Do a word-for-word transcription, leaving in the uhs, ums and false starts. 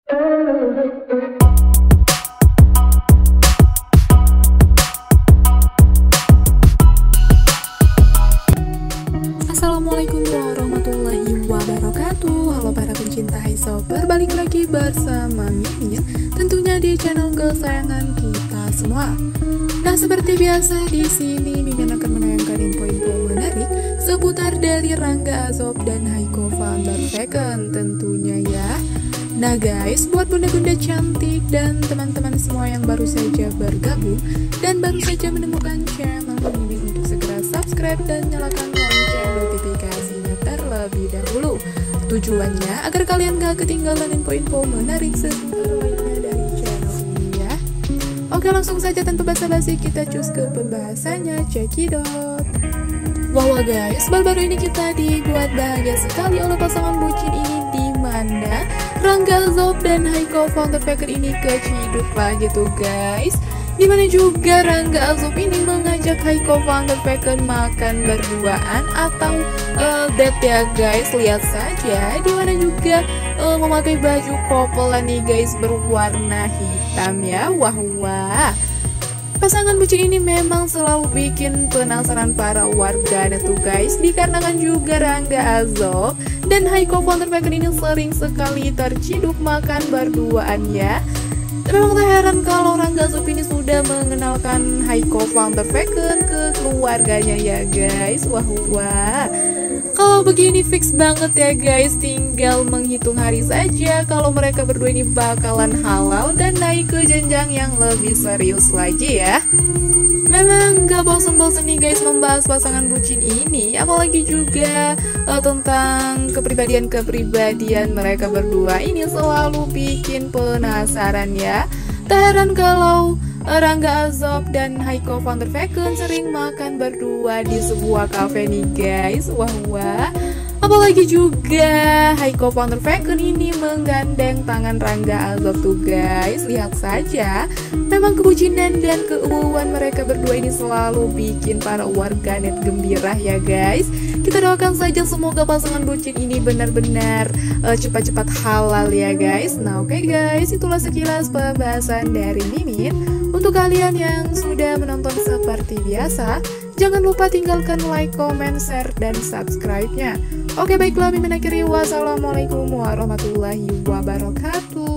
Assalamualaikum warahmatullahi wabarakatuh. Halo para pencinta Highsoap, balik lagi bersama Mimin, tentunya di channel kesayangan kita semua. Nah, seperti biasa di sini Mimin akan menayangkan info-info menarik seputar dari Rangga Azob dan Haiko van der Vecken tentunya ya. Nah guys, buat bunda-bunda cantik dan teman-teman semua yang baru saja bergabung dan baru saja menemukan channel Mimin untuk segera subscribe dan nyalakan lonceng notifikasinya terlebih dahulu. Tujuannya agar kalian gak ketinggalan info-info menarik seputar lainnya dari channel ini ya. Oke, langsung saja tanpa basa-basi kita cus ke pembahasannya, cekidot. Wow guys, baru-baru ini kita dibuat bahagia sekali oleh pasangan bucin ini, di mana Rangga Azob dan Haiko van der Vecken ini keciduk lagi tuh guys. Dimana juga Rangga Azob ini mengajak Haiko van der Vecken makan berduaan atau uh, date ya guys. Lihat saja, dimana juga uh, memakai baju couple nih guys berwarna hitam ya. Wah wah. Pasangan bucin ini memang selalu bikin penasaran para warganet tuh guys, dikarenakan juga Rangga Azob dan Haiko van der Vecken ini sering sekali terciduk makan berduaan ya. Memang tak heran kalau Rangga Azob ini sudah mengenalkan Haiko van der Vecken ke keluarganya ya guys. Wah wah. Kalau begini fix banget ya guys, tinggal menghitung hari saja kalau mereka berdua ini bakalan halal dan naik ke jenjang yang lebih serius lagi ya. Memang gak bosen-bosen nih guys membahas pasangan bucin ini, apalagi juga uh, tentang kepribadian-kepribadian mereka berdua ini selalu bikin penasaran ya. Tak heran kalau Rangga Azob dan Haiko van der Vecken sering makan berdua di sebuah kafe nih guys. Wah wah. Apalagi juga Haiko van der Vecken ini menggandeng tangan Rangga Azob tuh guys. Lihat saja, memang kebucinan dan keuuan mereka berdua ini selalu bikin para warganet gembira ya guys. Kita doakan saja semoga pasangan bucin ini benar-benar uh, cepat-cepat halal ya guys. Nah oke okay guys, itulah sekilas pembahasan dari Mimin. Untuk kalian yang sudah menonton seperti biasa, jangan lupa tinggalkan like, comment, share, dan subscribe-nya. Oke baiklah, Mimin akhiri. Wassalamualaikum warahmatullahi wabarakatuh.